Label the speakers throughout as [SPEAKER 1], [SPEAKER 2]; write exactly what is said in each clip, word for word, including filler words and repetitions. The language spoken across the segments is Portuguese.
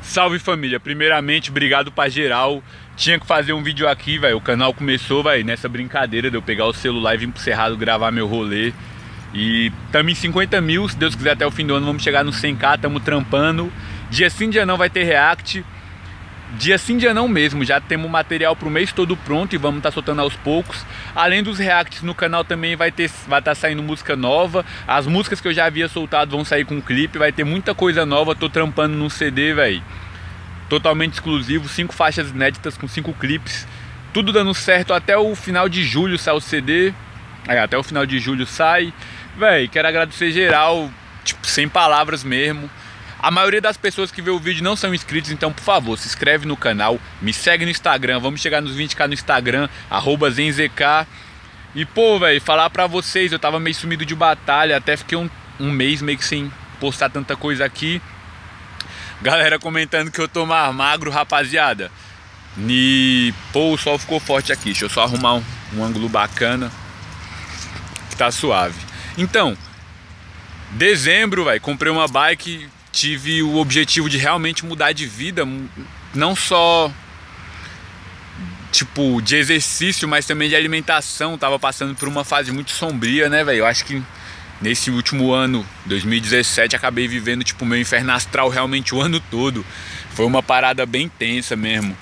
[SPEAKER 1] Salve família, primeiramente obrigado pra geral. Tinha que fazer um vídeo aqui, velho. O canal começou, velho, nessa brincadeira de eu pegar o celular e vir pro Cerrado gravar meu rolê. E tamo em cinquenta mil, se Deus quiser até o fim do ano vamos chegar no cem k, tamo trampando. Dia sim, dia não vai ter react. Dia sim, dia não mesmo, já temos material pro mês todo pronto e vamos estar tá soltando aos poucos. Além dos reacts no canal também vai ter, vai estar tá saindo música nova. As músicas que eu já havia soltado vão sair com clipe, vai ter muita coisa nova. Tô trampando num C D, velho, totalmente exclusivo, cinco faixas inéditas com cinco clipes. Tudo dando certo, até o final de julho sai o C D. Aí, até o final de julho sai. Véi, quero agradecer geral, tipo, sem palavras mesmo. A maioria das pessoas que vê o vídeo não são inscritos, então por favor, se inscreve no canal, me segue no Instagram, vamos chegar nos vinte k no Instagram, arroba zenzk. E pô, velho, falar pra vocês, eu tava meio sumido de batalha, até fiquei um, um mês meio que sem postar tanta coisa aqui. Galera comentando que eu tô mais magro, rapaziada. E pô, o sol ficou forte aqui, deixa eu só arrumar um, um ângulo bacana, que tá suave. Então, dezembro, velho, comprei uma bike. Tive o objetivo de realmente mudar de vida, não só tipo de exercício, mas também de alimentação. Tava passando por uma fase muito sombria, né, velho? Eu acho que nesse último ano, dois mil e dezessete, acabei vivendo tipo meu inferno astral realmente o ano todo. Foi uma parada bem tensa mesmo.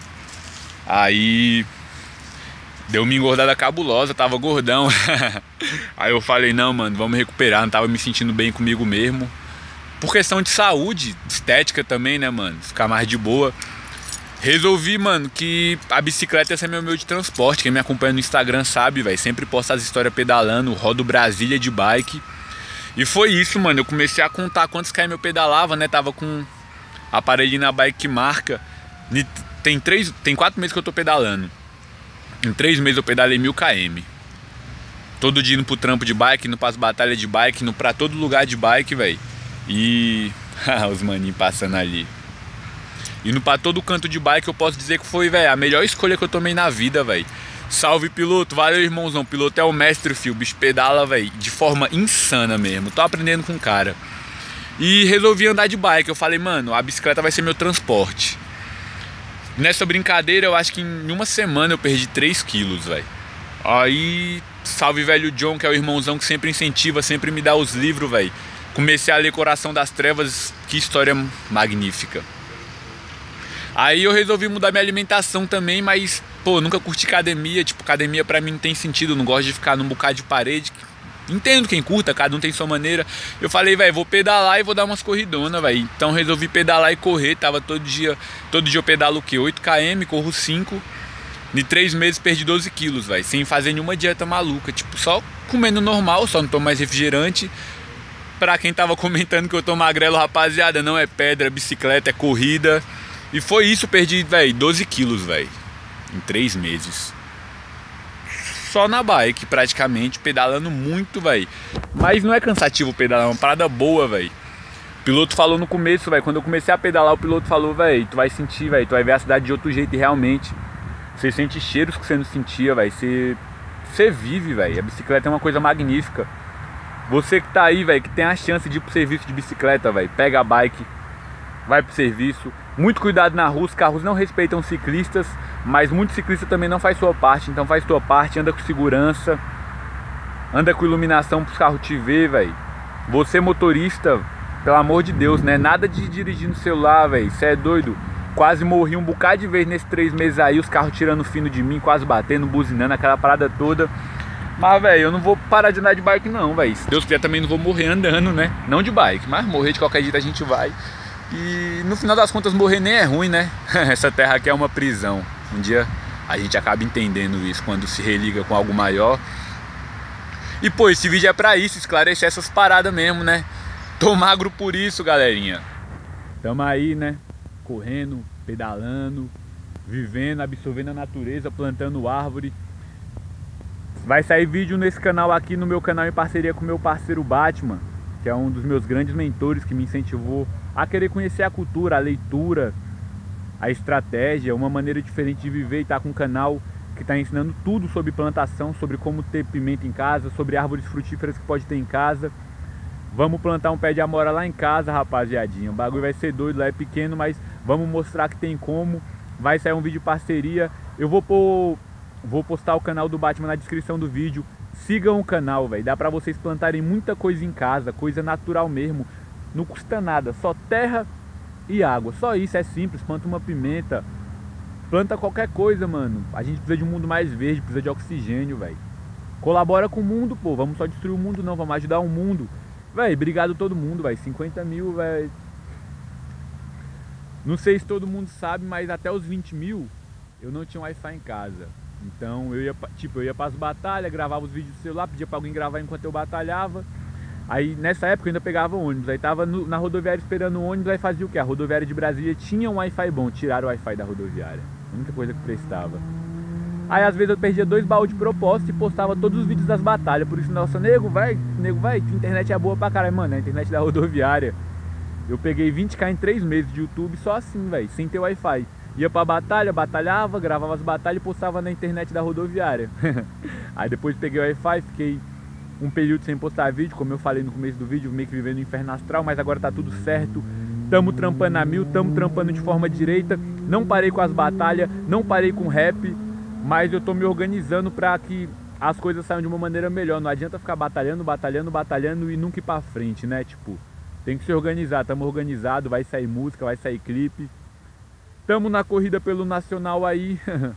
[SPEAKER 1] Aí deu uma engordada cabulosa, tava gordão. Aí eu falei, não, mano, vamos recuperar, não tava me sentindo bem comigo mesmo. Por questão de saúde, estética também, né, mano? Ficar mais de boa. Resolvi, mano, que a bicicleta ia ser meu meio de transporte. Quem me acompanha no Instagram sabe, velho. Sempre posto as histórias pedalando, rodo Brasília de bike. E foi isso, mano. Eu comecei a contar quantos km eu pedalava, né? Tava com aparelho na bike que marca. Tem, três, tem quatro meses que eu tô pedalando. Em três meses eu pedalei mil km. Todo dia indo pro trampo de bike, indo pras batalhas de bike, indo pra todo lugar de bike, velho. E os maninhos passando ali. Indo pra todo canto de bike, eu posso dizer que foi, velho, a melhor escolha que eu tomei na vida, velho. Salve, piloto, valeu, irmãozão. Piloto é o mestre, filho. O bicho pedala, velho, de forma insana mesmo. Tô aprendendo com o cara. E resolvi andar de bike. Eu falei, mano, a bicicleta vai ser meu transporte. Nessa brincadeira, eu acho que em uma semana eu perdi três quilos, velho. Aí, salve, velho John, que é o irmãozão que sempre incentiva, sempre me dá os livros, velho. Comecei a ler Coração das Trevas, que história magnífica. Aí eu resolvi mudar minha alimentação também, mas, pô, nunca curti academia. Tipo, academia pra mim não tem sentido, eu não gosto de ficar num bocado de parede. Entendo quem curta, cada um tem sua maneira. Eu falei, velho, vou pedalar e vou dar umas corridonas, velho. Então resolvi pedalar e correr, tava todo dia, todo dia eu pedalo o quê? oito quilômetros, corro cinco. Em três meses perdi doze quilos, velho, sem fazer nenhuma dieta maluca. Tipo, só comendo normal, só não tomo mais refrigerante. Pra quem tava comentando que eu tô magrelo, rapaziada, não é pedra, é bicicleta, é corrida. E foi isso, perdi, velho, doze quilos, velho, em três meses. Só na bike, praticamente, pedalando muito, velho. Mas não é cansativo pedalar, é uma parada boa, velho. O piloto falou no começo, velho, quando eu comecei a pedalar, o piloto falou, velho, tu vai sentir, velho, tu vai ver a cidade de outro jeito. E realmente, você sente cheiros que você não sentia, velho. Você, você vive, velho. A bicicleta é uma coisa magnífica. Você que tá aí, velho, que tem a chance de ir pro serviço de bicicleta, velho, pega a bike, vai pro serviço. Muito cuidado na rua, os carros não respeitam ciclistas, mas muito ciclista também não faz sua parte. Então faz sua parte, anda com segurança, anda com iluminação pros carros te ver, velho. Você motorista, pelo amor de Deus, né? Nada de dirigir no celular, velho, cê é doido. Quase morri um bocado de vez nesses três meses aí, os carros tirando fino de mim, quase batendo, buzinando, aquela parada toda. Mas, velho, eu não vou parar de andar de bike não, velho. Se Deus quiser também não vou morrer andando, né? Não de bike, mas morrer de qualquer jeito a gente vai. E no final das contas morrer nem é ruim, né? Essa terra aqui é uma prisão. Um dia a gente acaba entendendo isso quando se religa com algo maior. E pô, esse vídeo é pra isso, esclarecer essas paradas mesmo, né? Tô magro por isso, galerinha. Tamo aí, né? Correndo, pedalando, vivendo, absorvendo a natureza, plantando árvore. Vai sair vídeo nesse canal aqui, no meu canal, em parceria com o meu parceiro Batman, que é um dos meus grandes mentores, que me incentivou a querer conhecer a cultura, a leitura, a estratégia, uma maneira diferente de viver, e tá com um canal que está ensinando tudo sobre plantação, sobre como ter pimenta em casa, sobre árvores frutíferas que pode ter em casa. Vamos plantar um pé de amora lá em casa, rapaziadinha. O bagulho vai ser doido, lá é pequeno, mas vamos mostrar que tem como. Vai sair um vídeo parceria. Eu vou pôr, vou postar o canal do Batman na descrição do vídeo. Sigam o canal, velho. Dá pra vocês plantarem muita coisa em casa, coisa natural mesmo. Não custa nada, só terra e água. Só isso, é simples. Planta uma pimenta, planta qualquer coisa, mano. A gente precisa de um mundo mais verde, precisa de oxigênio, velho. Colabora com o mundo, pô. Vamos só destruir o mundo não, vamos ajudar o mundo. Véi, obrigado a todo mundo, véi. cinquenta mil, véi. Não sei se todo mundo sabe, mas até os vinte mil eu não tinha Wi-Fi em casa. Então eu ia, tipo, eu ia para as batalhas, gravava os vídeos do celular, pedia para alguém gravar enquanto eu batalhava. Aí nessa época eu ainda pegava ônibus, aí tava no, na rodoviária esperando o ônibus, aí fazia o que? A rodoviária de Brasília tinha um Wi-Fi bom, tiraram o Wi-Fi da rodoviária. A única coisa que prestava. Aí às vezes eu perdia dois baús de propósito e postava todos os vídeos das batalhas. Por isso, nossa, nego, vai, nego, vai, que internet é boa pra caralho. Mano, a internet da rodoviária. Eu peguei vinte k em três meses de YouTube só assim, velho, sem ter Wi-Fi. Ia pra batalha, batalhava, gravava as batalhas e postava na internet da rodoviária. Aí depois peguei o Wi-Fi, fiquei um período sem postar vídeo, como eu falei no começo do vídeo, meio que vivendo no inferno astral, mas agora tá tudo certo. Tamo trampando a mil, tamo trampando de forma direita. Não parei com as batalhas, não parei com rap. Mas eu tô me organizando pra que as coisas saiam de uma maneira melhor. Não adianta ficar batalhando, batalhando, batalhando e nunca ir pra frente, né? Tipo, tem que se organizar. Tamo organizado, vai sair música, vai sair clipe. Tamo na corrida pelo nacional aí.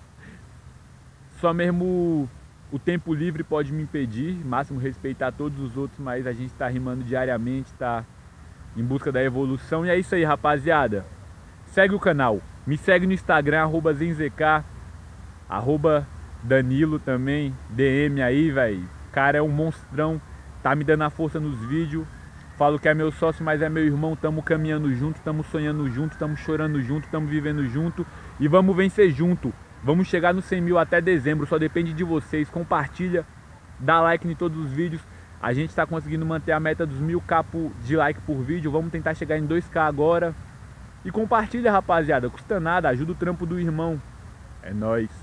[SPEAKER 1] Só mesmo o tempo livre pode me impedir. Máximo respeitar todos os outros, mas a gente tá rimando diariamente, tá em busca da evolução. E é isso aí, rapaziada. Segue o canal. Me segue no Instagram, arroba zenzk. Arroba Danilo também, D M aí, velho. Cara é um monstrão, tá me dando a força nos vídeos. Falo que é meu sócio, mas é meu irmão. Tamo caminhando junto, tamo sonhando junto, tamo chorando junto, tamo vivendo junto. E vamos vencer junto. Vamos chegar nos cem mil até dezembro, só depende de vocês. Compartilha, dá like em todos os vídeos. A gente tá conseguindo manter a meta dos mil k de like por vídeo. Vamos tentar chegar em dois k agora. E compartilha, rapaziada, custa nada, ajuda o trampo do irmão. É nóis.